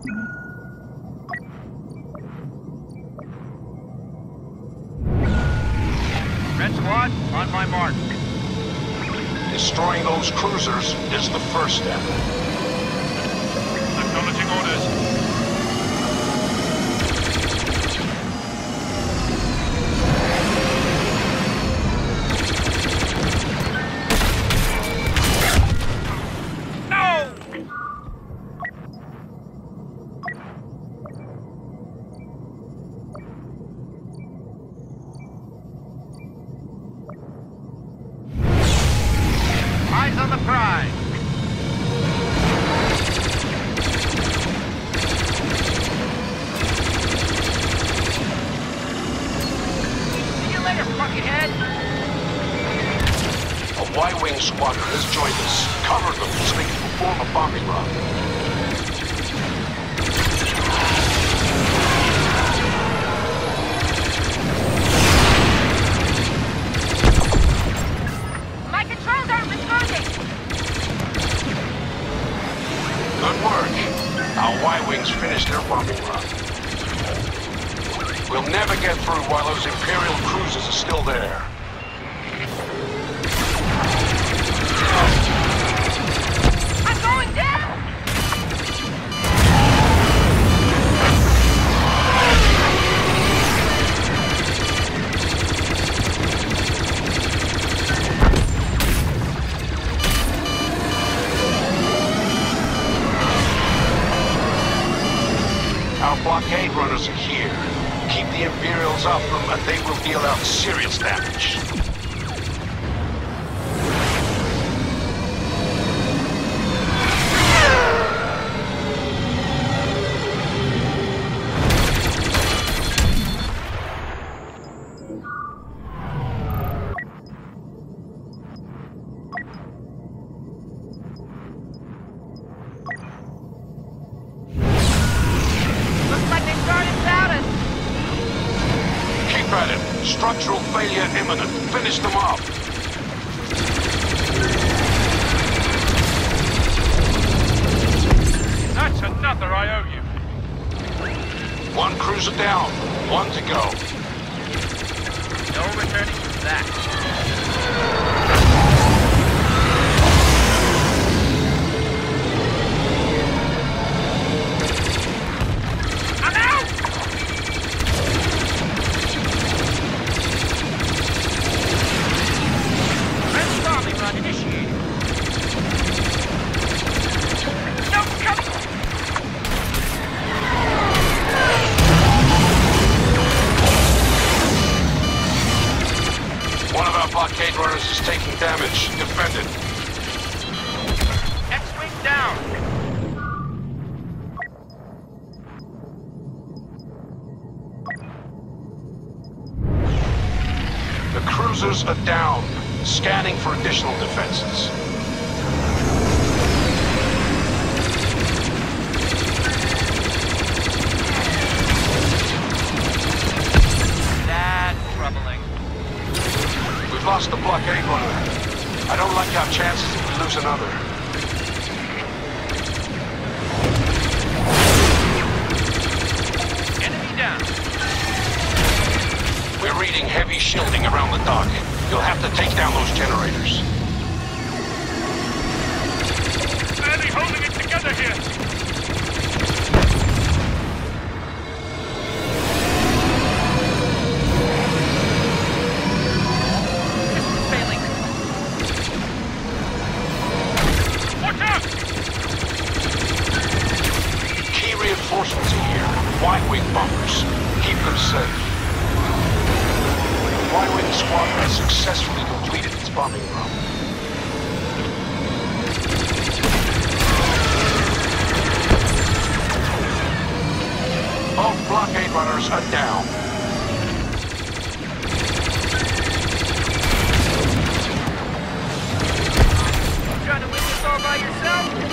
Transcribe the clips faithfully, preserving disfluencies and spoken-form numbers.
Red Squad, on my mark. Destroying those cruisers is the first step. Acknowledging orders. Eyes on the prize. See you later, buckethead. A Y-Wing squadron has joined us. Cover them so they can perform a bombing run. Good work. Our Y-Wings finished their bombing run. We'll never get through while those Imperial cruisers are still there. I'm going down! Our blockade runners are here. Keep the Imperials off them and they will deal out serious damage. At it. Structural failure imminent. Finish them off. That's another I owe you. One cruiser down. One to go. No returning from that. Blockade runners is taking damage. Defend it. X-Wing down. The cruisers are down. Scanning for additional defenses. That's troubling. We've lost the blockade runner. I don't like our chances if we lose another. Enemy down. We're reading heavy shielding around the dock. You'll have to take down those generators. Barely holding it together here. Reinforcements are here. Y-Wing bombers. Keep them safe. The Y-Wing squad has successfully completed its bombing run. Both blockade runners are down. You trying to win this all by yourself?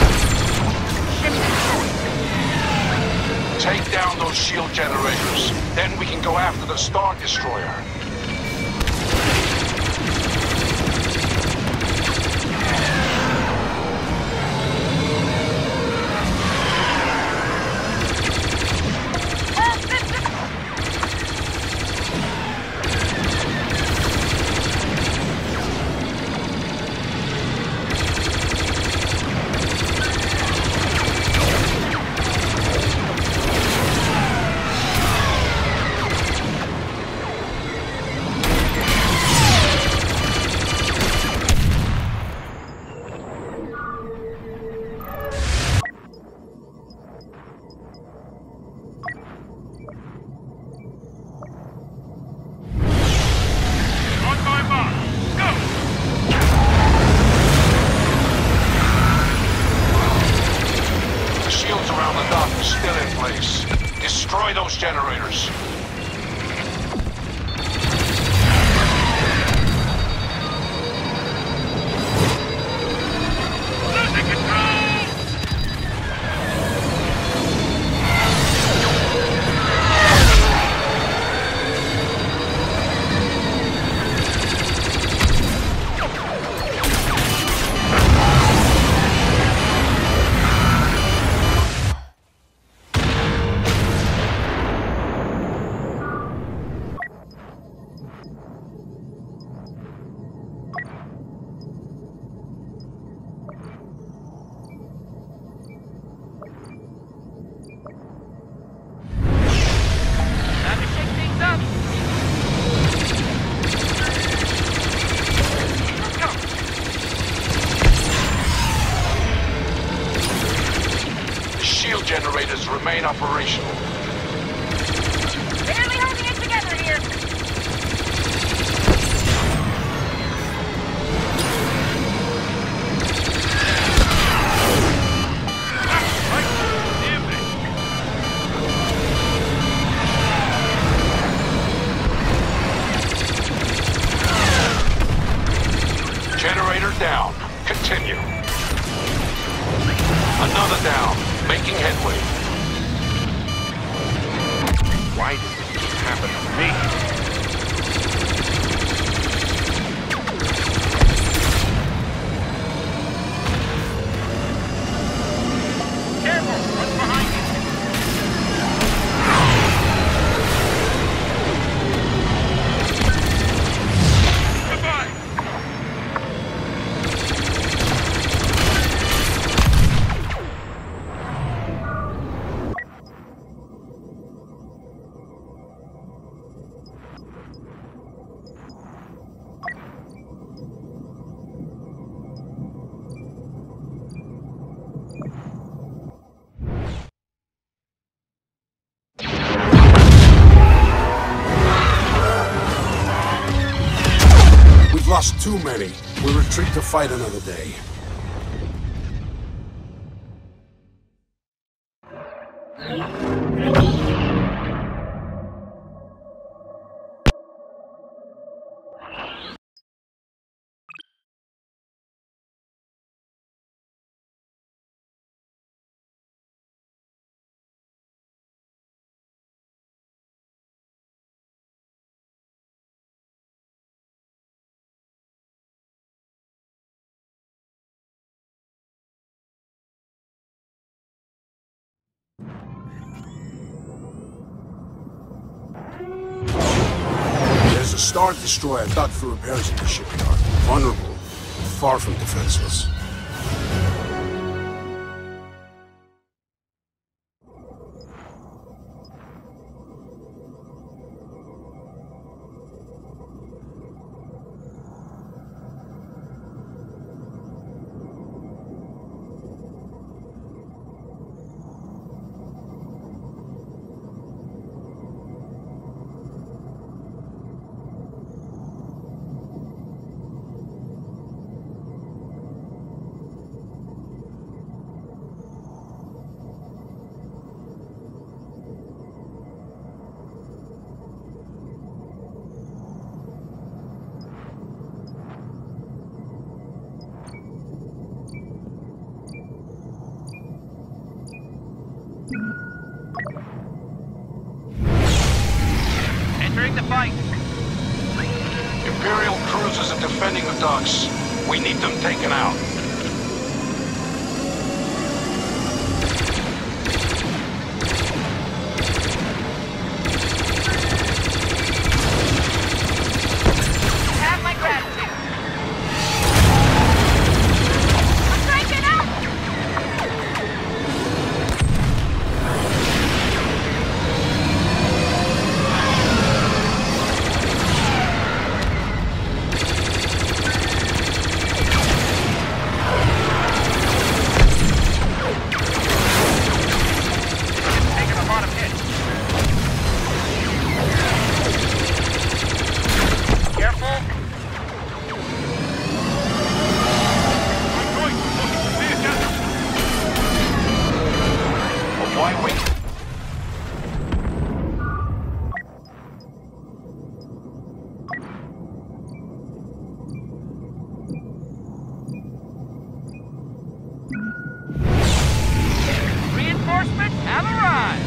Take down those shield generators. Then we can go after the Star Destroyer. Generators. Losing control! Generators remain operational. Barely holding it together here. Generator down. Continue. Another down. Making headway. Why does this keep happening to me? Lost too many. We'll retreat to fight another day. There's a Star Destroyer docked for repairs at the shipyard. Vulnerable, far from defenseless. Entering the fight. Imperial cruisers are defending the docks. We need them taken out. Have my gratitude. I'm cranking up! Taking a lot of hits. Careful. I'm going to push the vehicle. A Y-wing. Reinforcements have arrived.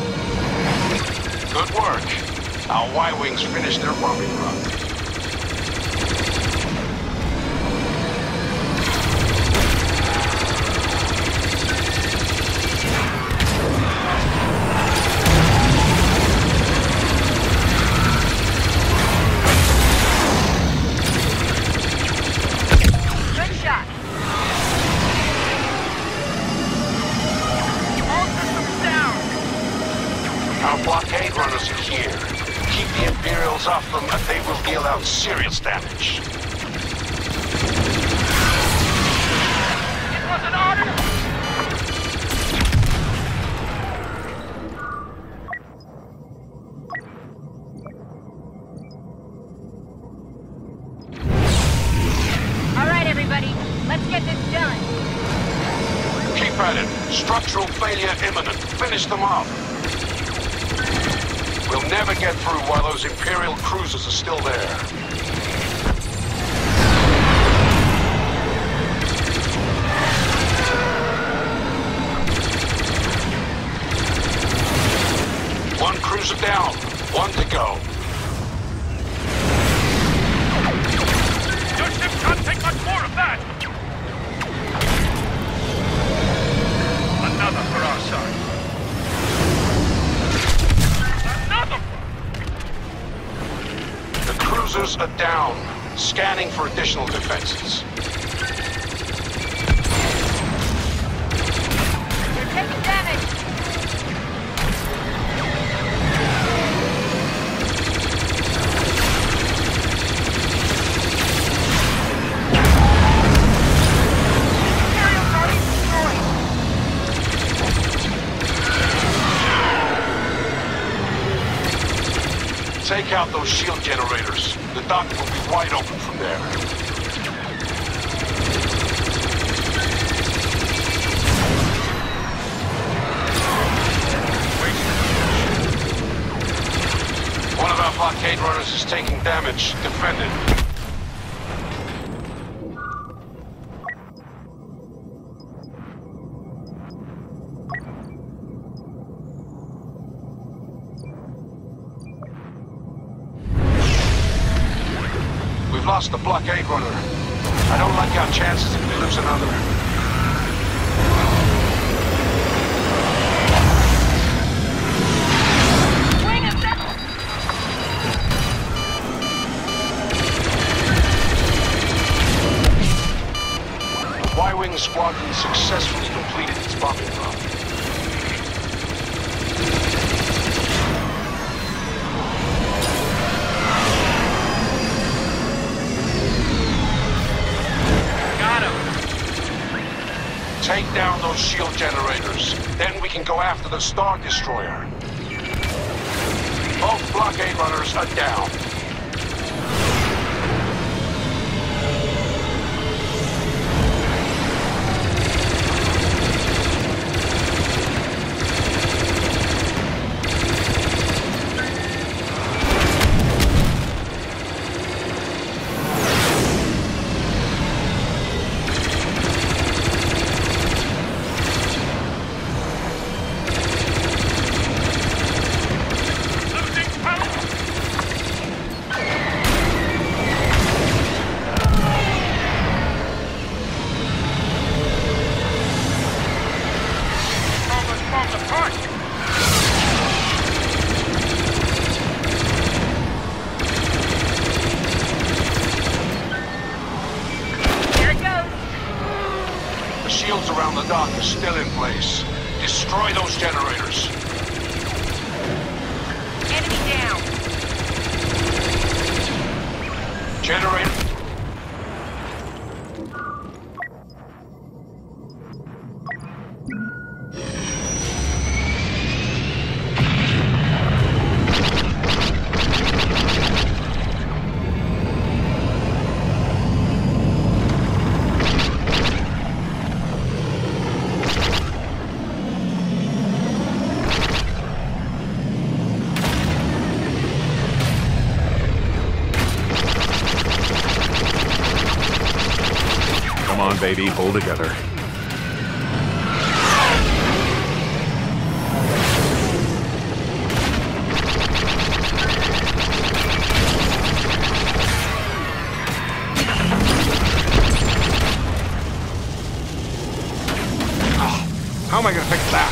Good work. Our Y-wings finished their bombing run. Good shot. All systems down. Our blockade runners are here. Keep the Imperials off them and they will deal out serious damage. It was an order. All right, everybody. Let's get this done. Keep at it. Structural failure imminent. Finish them off. We'll never get through while those Imperial cruisers are still there. One cruiser down. One to go. Your ship can't take much more of that. Another for our side. Another! The cruisers are down. Scanning for additional defenses. We're taking damage. Imperial party destroyed. Take out those shield generators. The dock will be wide open from there. One of our blockade runners is taking damage. Defend it. We've lost the blockade runner. I don't like our chances if we lose another. Wing is up. The Y-wing squadron successfully completed its bombing run. Got him. Take down those shield generators. Then we can go after the Star Destroyer. Both blockade runners are down. Losing power. roadblock is still in place. Destroy those generators. Enemy down. Generator. Come on, baby, hold together. How am I gonna fix that?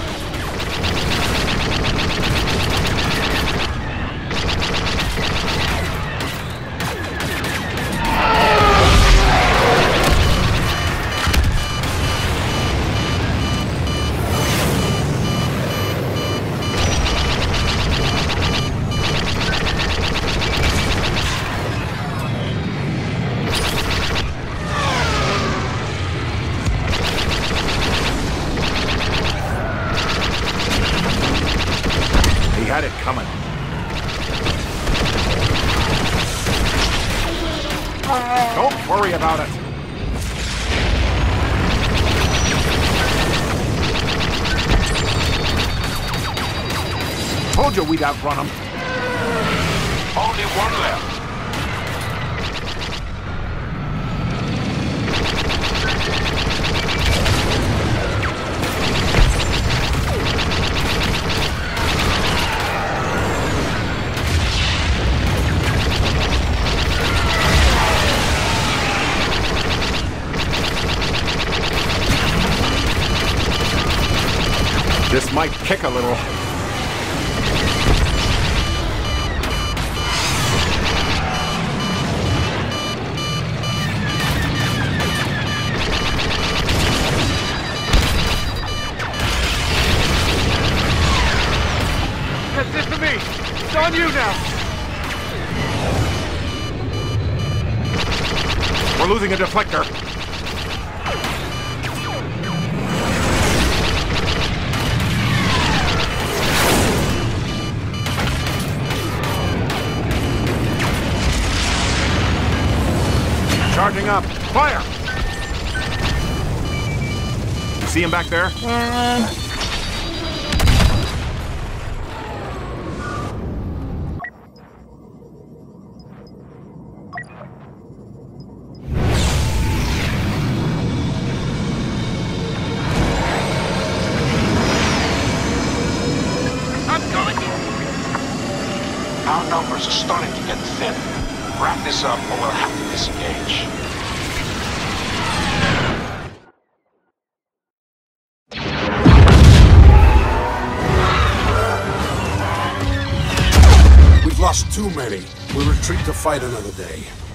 He had it coming. Don't worry about it. Told you we'd outrun him. Only one left. This might kick a little. That's it for me. It's on you now. We're losing a deflector. Charging up. Fire! You see him back there? I'm going. Our numbers are starting to get thin. Wrap this up or we'll have to disengage. We've lost too many. We retreat to fight another day.